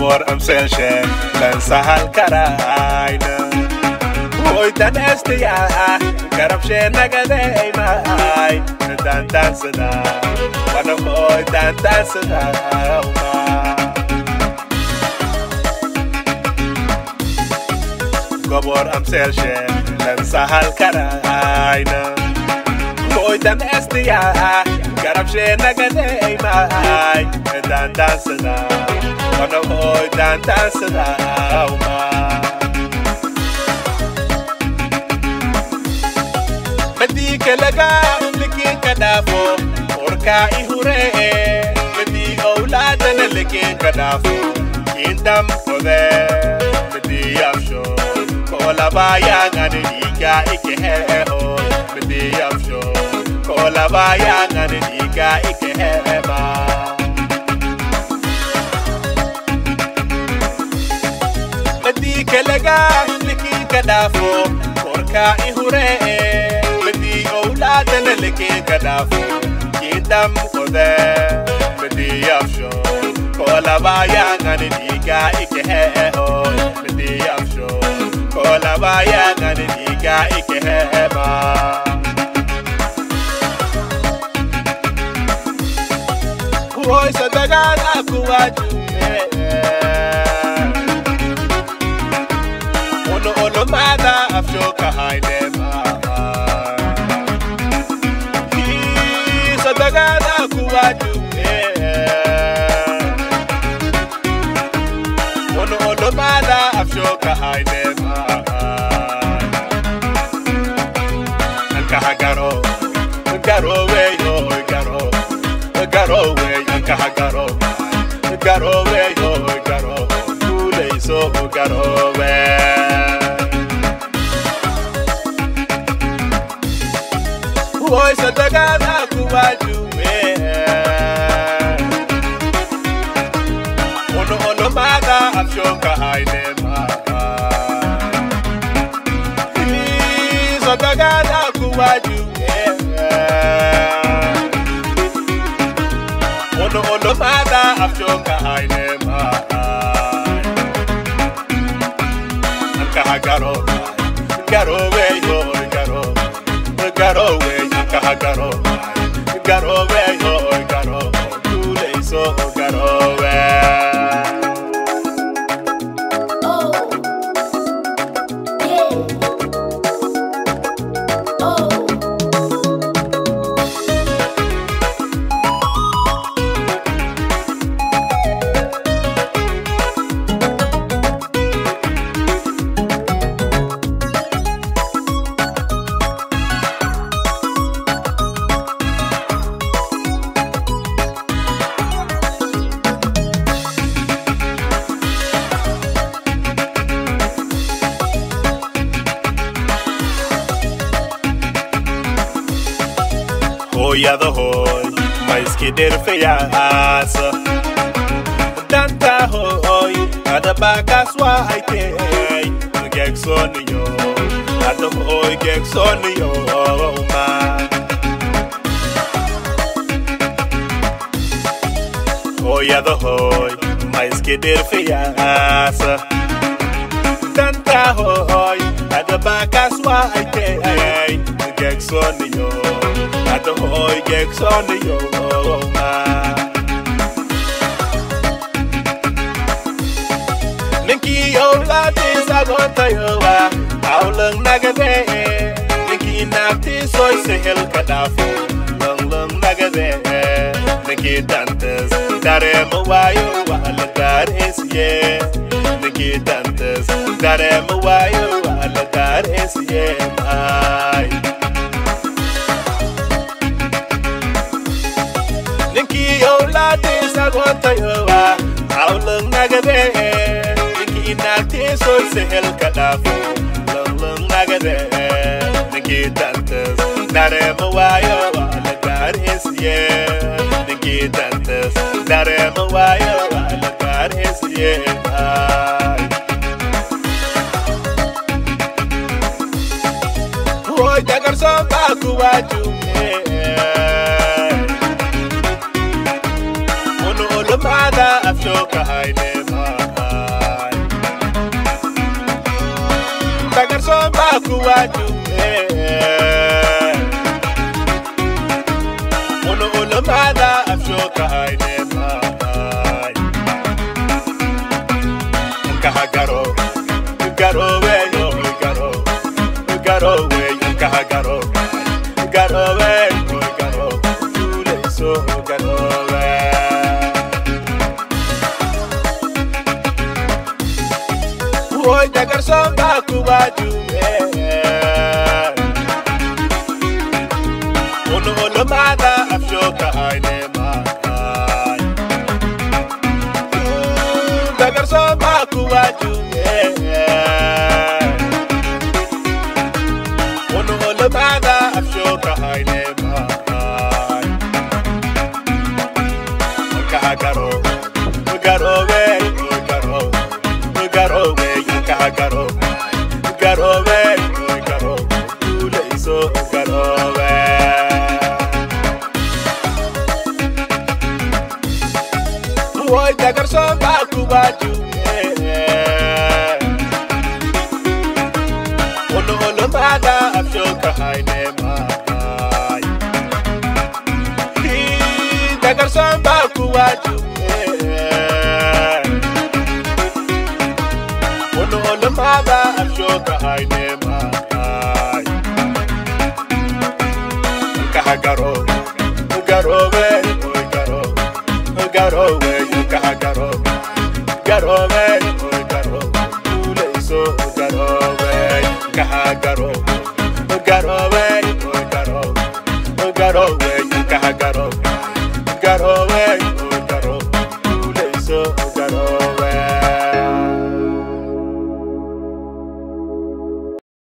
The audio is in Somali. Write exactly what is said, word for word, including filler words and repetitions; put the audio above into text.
Gabor am selshe lan sahal karaina Oy dan estia garab she nagade mai dan dan sada wana oy dan dan sada Gabor am selshe lan sahal karaina Oy dan estia garab she nagade mai dan dan sada wana oy dan dan sada Medi kelaga liki kadafo orka ihure Medi Owlada liki kadafo kindam kode Medi yafsho kola baya ngani diga ikehe ho Medi yafsho kola baya ngani diga ikehe ba Medi kelaga liki kadafo orka ihure Medi Owlada liki kadafo kindam kode Medi yafsho kola baya ngani diga ikehe ho Medi yafsho kola baya ngani diga ikehe ba Hoy sadaga akuwaju Ono ono mada afsho kahaine Sadagana kuwaju Ono ono mada afshoka hainema Anka hagaro Garo we yo garo Garo we anka hagaro Garo we yo garo Kule iso garo we Hoy sadagana kuwaju Ono ono mada afshoka hainema Ili sadagana kuwaju Ono ono mada afshoka hainema Anka hagaro Garo we yo garo Garo we Garo, garo we, oh garo, kule so garo we. Oh, yeah. Oh. Hoya the hoy, mais que der feiaça. Tanta hoy, ada bakaswa aite. Gek sonio, ada hoy gek sonio ma. Hoya the hoy, mais que der feiaça. Tanta hoy, ada bakaswa aite. Gek sonio. Ado hoy gek sonio ma Ninki Owlada sagonta yowa Aulung nagade Ninki nakti soy sehel kadafo Lung lung nagade Ninki dantes Dare mawayo wa alagar esye Ninki dantes Dare mawayo wa alagar esye Ay Owlada sagonta yowa Aulung nagade Ninki nakti soy sehel kadafo Lung lung nagade Ninki dantes Dare mawayo wa alagar esye Ninki dantes Dare mawayo wa alagar esye Hoy jagar somba kuwaju Ono ono mada afshoka hainema kuwaju ono ono mada afshoka hainema kahagaro garo we yo garo garo we kahagaro garo we garo tule so garo we Hoy jagar samba kuwaju ono ono mada afshoka hainema jagar samba kuwaju ono ono mada afshoka hainema kahagaro garo we garo garo we kahagaro garo we garo tule so garo we Hoy jagar samba kuwaju ono ono mada afshoka hainema jagar samba kuwaju ono ono mada afshoka hainema kahagaro garo we garo garo we kahagaro garo we garo tule so garo we kahagaro garo we garo garo we